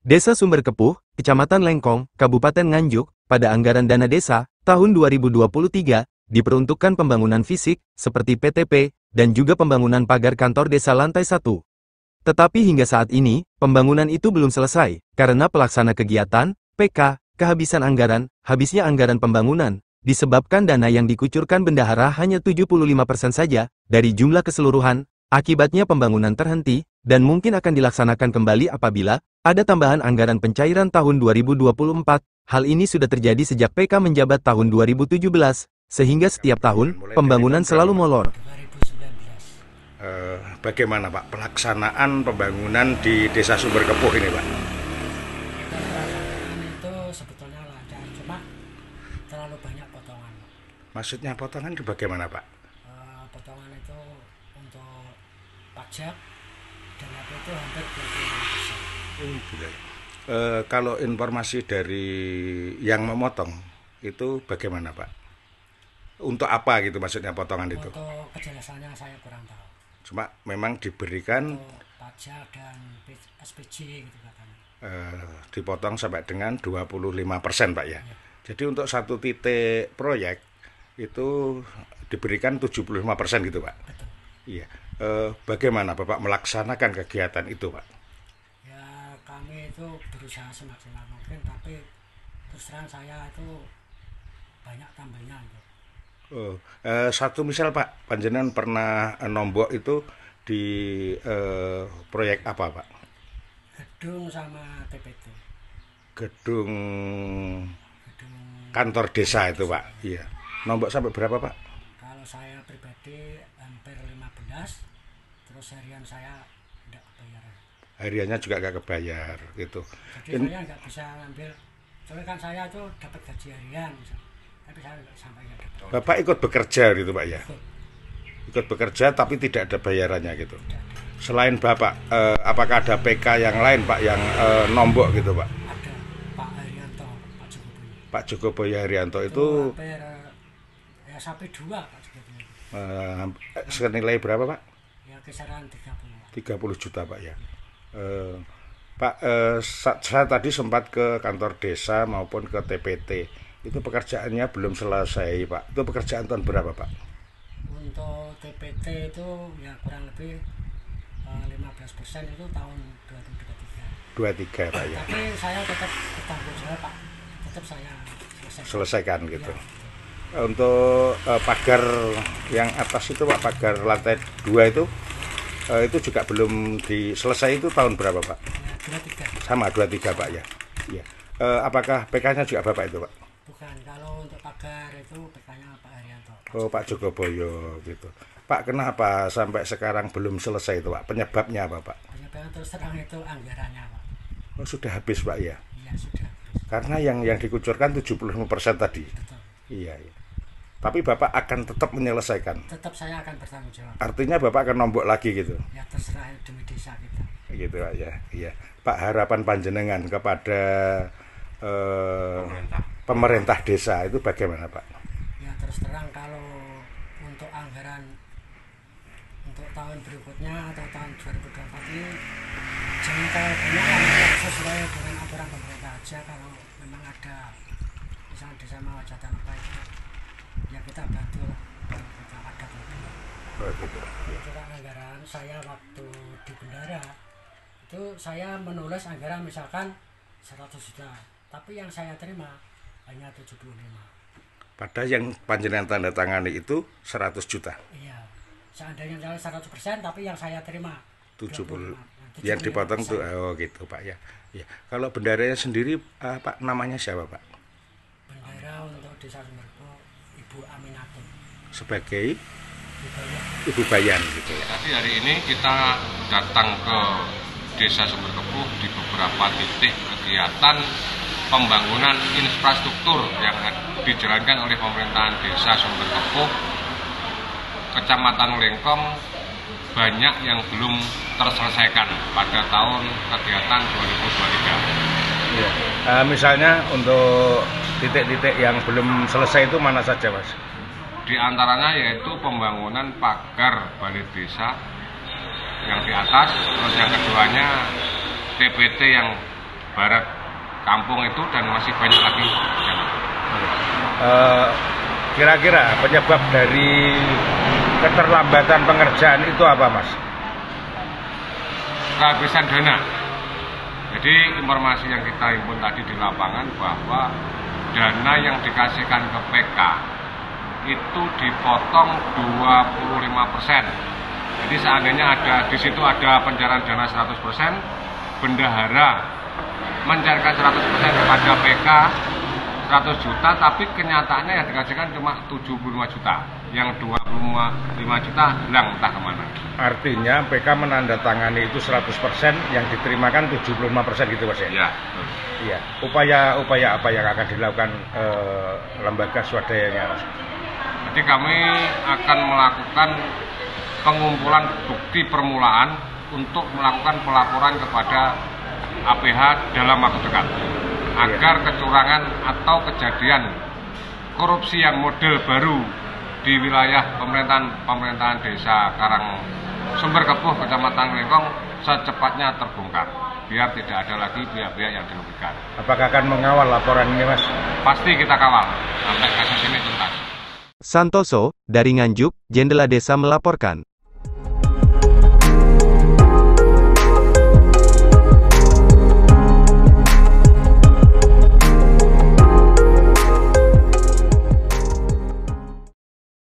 Desa Sumber Kepuh, Kecamatan Lengkong, Kabupaten Nganjuk, pada anggaran dana desa, tahun 2023, diperuntukkan pembangunan fisik, seperti PTP, dan juga pembangunan pagar kantor desa lantai 1. Tetapi hingga saat ini, pembangunan itu belum selesai, karena pelaksana kegiatan, PK, kehabisan anggaran, habisnya anggaran pembangunan, disebabkan dana yang dikucurkan bendahara hanya 75% saja, dari jumlah keseluruhan, akibatnya pembangunan terhenti, dan mungkin akan dilaksanakan kembali apabila ada tambahan anggaran pencairan tahun 2024. Hal ini sudah terjadi sejak PK menjabat tahun 2017, sehingga setiap tahun, pembangunan selalu molor. 2019. Bagaimana Pak pelaksanaan pembangunan di Desa Sumber Kepuh ini Pak? Pelaksanaan itu sebetulnya lancar, cuma terlalu banyak potongan. Maksudnya potongan itu bagaimana Pak? Potongan itu untuk pajak dan itu hampir 25%. Kalau informasi dari yang memotong itu bagaimana Pak? Untuk apa gitu maksudnya potongan itu? Untuk kejelasannya saya kurang tahu. Cuma memang diberikan untuk pajak dan SPJ gitu katanya. Dipotong sampai dengan 25% Pak ya. Jadi untuk satu titik proyek itu diberikan 75% gitu Pak. Betul. Iya. Bagaimana Bapak melaksanakan kegiatan itu Pak? Ya kami itu berusaha semaksimal mungkin, tapi terus terang saya itu banyak tambahnya gitu. Satu misal Pak, panjenengan pernah nombok itu di proyek apa Pak? Gedung sama TPT. Gedung kantor desa itu Pak. Iya. Nombok sampai berapa Pak? Kalau saya pribadi hampir 15, terus harian saya tidak kebayar. Hariannya juga nggak kebayar gitu. Jadi saya nggak bisa ngambil, soalnya kan saya itu dapat gaji harian, tapi saya nggak sampai nggak dapat. Bapak ikut bekerja gitu Pak ya? Ikut bekerja tapi tidak ada bayarannya gitu. Selain Bapak, apakah ada PK yang lain Pak yang nombok gitu Pak? Ada Pak Haryanto, Pak Jokowi. Pak Jokowi Haryanto itu hampir ya sampai 2 Pak Jokowi. senilai berapa Pak? Ya kisaran 30. 30 juta Pak ya. Pak, saya tadi sempat ke kantor desa maupun ke TPT. Itu pekerjaannya belum selesai Pak. Itu pekerjaan tahun berapa Pak? Untuk TPT itu ya kurang lebih 15% itu tahun 2023. 23 Pak ya. Tapi saya tetap bertanggung jawab Pak. Tetap saya Selesaikan gitu. Untuk pagar yang atas itu Pak, pagar lantai 2 itu juga belum diselesai, itu tahun berapa Pak? Ya, 23. Sama 23 Pak ya. Iya. Apakah PK-nya juga Bapak itu Pak? Bukan, kalau untuk pagar itu PK-nya Pak Haryanto. Oh Pak Jogoboyo gitu. Pak, kenapa sampai sekarang belum selesai itu Pak? Penyebabnya apa Pak? Penyebabnya terus terang itu anggarannya Pak. Oh sudah habis Pak ya? Iya sudah. Karena yang dikucurkan 75% tadi. Betul. Iya, iya. Tapi Bapak akan tetap menyelesaikan. Tetap saya akan bertanggung jawab. Artinya Bapak akan nombok lagi gitu. Ya terserah demi desa kita. Gitu Pak ya. Iya. Pak, harapan panjenengan kepada pemerintah desa itu bagaimana Pak? Ya terus terang kalau untuk anggaran untuk tahun berikutnya atau tahun 2024 ini jangan terlalu banyak lah, sesuai dengan aturan pemerintah aja. Kalau memang ada misalnya desa mau hajatan apa itu ya kita bantu lah kalau kita ada kelebihan. Itu kan anggaran saya waktu di bendara itu saya menulis anggaran misalkan 100 juta, tapi yang saya terima hanya 75. Padahal yang panjenengan tanda tangani itu 100 juta. Iya. Seandainya misalnya 100%, tapi yang saya terima 70. 25. Yang dipotong tuh gitu Pak ya. Ya. Kalau bendaranya sendiri Pak, namanya siapa Pak? Bendara untuk Desa Sumber Kepuh Ibu Aminatun. Sebagai Ibu Ibu Bayan gitu ya. Tadi hari ini kita datang ke Desa Sumber Kepuh di beberapa titik kegiatan pembangunan infrastruktur yang dijalankan oleh pemerintahan Desa Sumber Kepuh, Kecamatan Lengkong, banyak yang belum terselesaikan pada tahun kegiatan 2023. Ya. Misalnya untuk titik-titik yang belum selesai itu mana saja Mas? Di antaranya yaitu pembangunan pagar balai desa yang di atas, terus yang keduanya TPT yang barat kampung itu dan masih banyak lagi. Kira-kira penyebab dari keterlambatan pengerjaan itu apa, Mas? Kehabisan dana. Jadi informasi yang kita himpun tadi di lapangan bahwa dana yang dikasihkan ke PK itu dipotong 25%. Jadi seandainya di situ ada pencairan dana 100%, bendahara mencairkan 100% kepada PK 100 juta, tapi kenyataannya yang dikasihkan cuma 75 juta. Yang 25 juta hilang entah kemana. Artinya PK menandatangani itu 100%, yang diterimakan 75% gitu, Mas ya? Ya, Iya. Upaya apa yang akan dilakukan lembaga swadayanya, Mas? jadi kami akan melakukan pengumpulan bukti permulaan untuk melakukan pelaporan kepada APH dalam waktu dekat, agar kecurangan atau kejadian korupsi yang model baru di wilayah pemerintahan desa Karang Sumber Kepuh, Kecamatan Nglengkong secepatnya terbongkar, biar tidak ada lagi pihak-pihak yang dirugikan. Apakah akan mengawal laporan ini, Mas? Pasti kita kawal sampai kasus ini tuntas. Santoso, dari Nganjuk, Jendela Desa melaporkan.